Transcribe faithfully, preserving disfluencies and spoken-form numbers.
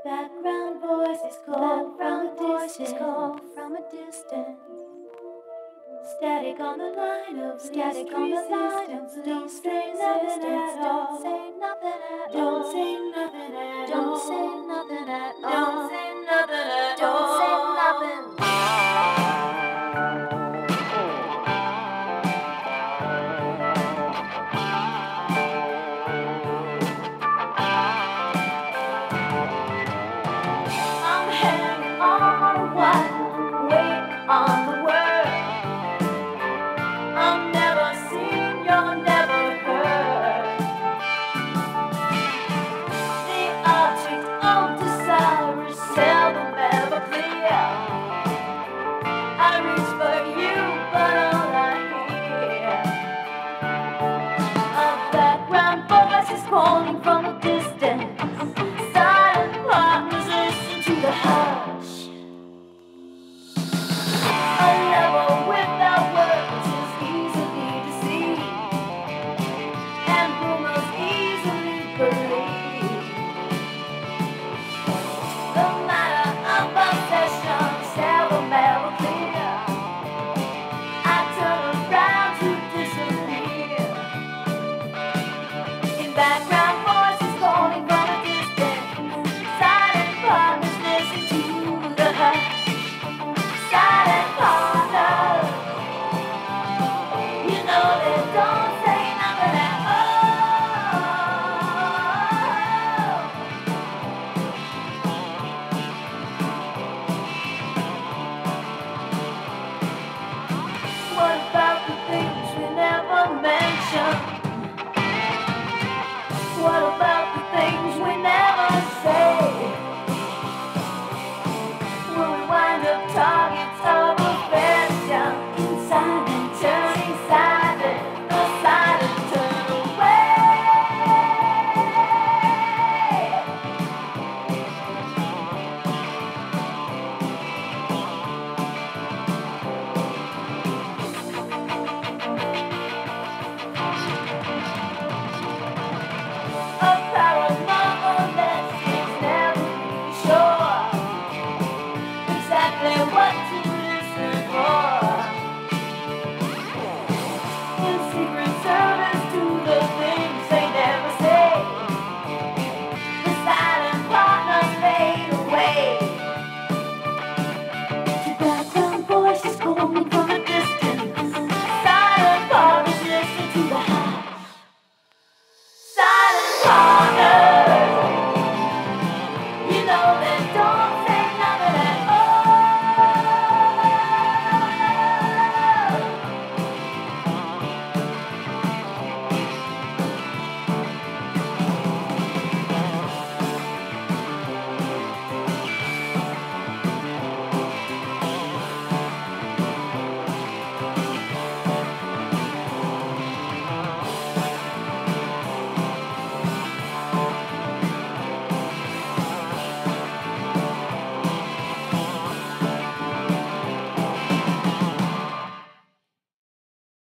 Background voices call from a distance. Call from a distance. Static on the line of static on the line of don't say nothing at all. Don't say nothing at all. Don't say nothing at all. Don't say nothing at all. Don't say nothing at all.